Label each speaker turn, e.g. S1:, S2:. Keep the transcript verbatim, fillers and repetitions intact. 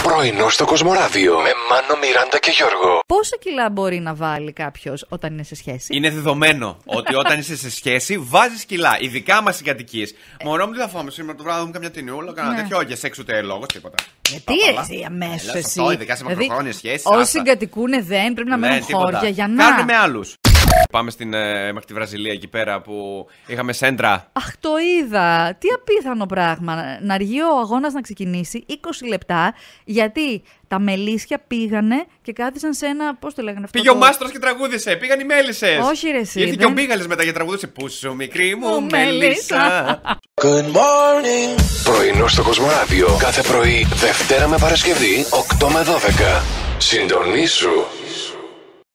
S1: Πρωινό στο Κοσμοράδιο με Μάνο, Μιράντα και Γιώργο.
S2: Πόσα κιλά μπορεί να βάλει κάποιος όταν είναι σε σχέση?
S3: Είναι δεδομένο ότι όταν είσαι σε σχέση βάζεις κιλά. Ειδικά μας οι κατοικίες. Μωρό μου, τι θα φάμε σήμερα το βράδυ μου, καμιά ταινιούλα, κανένα τέτοιο. Όχι, σεξ ούτε λόγος, τίποτα.
S2: Γιατί εσύ αμέσως εσύ.
S3: Αυτό, ειδικά σε μακροχρόνια σχέση.
S2: Όσοι συγκατοικούν δεν πρέπει να μένουν χώρια για να.
S3: Κάνουμε με άλλους. Πάμε στην, ε, μέχρι τη Βραζιλία εκεί πέρα που είχαμε σέντρα.
S2: Αχ, το είδα. Τι απίθανο πράγμα. Να αργεί ο αγώνας να ξεκινήσει είκοσι λεπτά, γιατί τα μελίσια πήγανε και κάθισαν σε ένα. Πώς το λέγανε αυτό?
S3: Πήγε το... ο Μάστρος και τραγούδισε. Πήγαν οι μέλισσες.
S2: Όχι, ρε, εσύ.
S3: Ήρθε
S2: δεν...
S3: και ο Μπίγαλης μετά και τραγούδισε. Πού σου, μικρή μου μέλισσα.
S1: Good morning. Πρωινό στο Κοσμοράδιο κάθε πρωί, Δευτέρα με Παρασκευή, οκτώ με δώδεκα. Συντονίσου.